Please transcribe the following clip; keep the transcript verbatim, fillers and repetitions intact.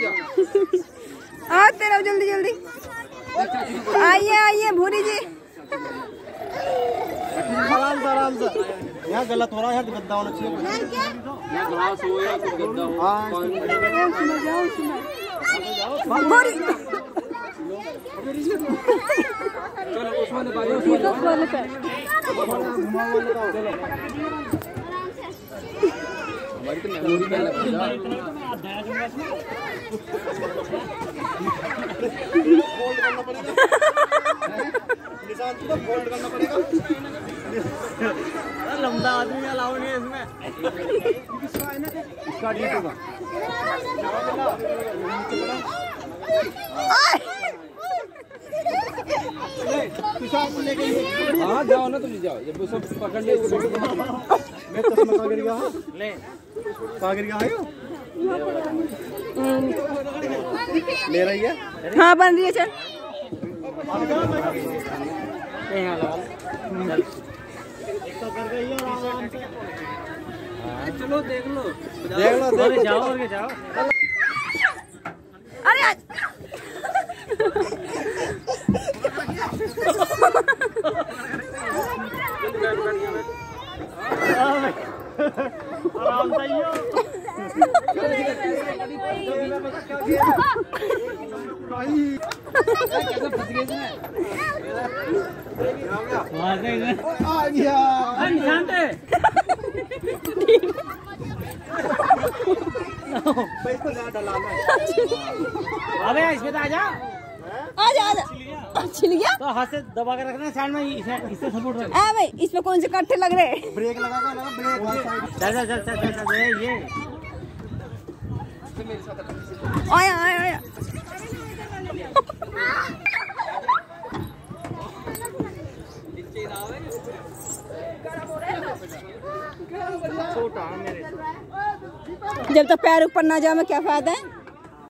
आते रहो जल्दी जल्दी। आइए आइए भूरी जी। आराम से आराम से। यहाँ गलत हो रहा है, गद्दा होना चाहिए। ग्लास हो या कुछ गद्दा हो। भूरी चलो उसमें निकालिए, उसमें तो गलत है। हमारी तो मेमोरी में लग जा। फोल्ड करना पड़ेगा। निशान को फोल्ड करना पड़ेगा। लंबा आदमी अलाउ नहीं है इसमें। इसका डी होगा। हाँ जाओ ना, तुम जाओ। जब वो सब पकड़ ले मैं चश्मा कहाँ गिर गया? ले कहाँ गिर गया है? ले रही है? हाँ बन रही है। चल चलो देख लो देख लो देख जाओ और जाओ। अरे आज आराम से ही हो। आ गया निशान पे। अबे इसमें तो आजा आजा आजा। छिल गया तो हाथ से दबा के रखना साइड में, इसे इससे सपोर्ट रख। आ भाई इसमें कौन से कट्टे लग रहे? ब्रेक लगा का लगा ब्रेक। चल चल चल चल चल ये ये आया आया आया। जब तक पैर ऊपर ना जाए क्या फायदा है?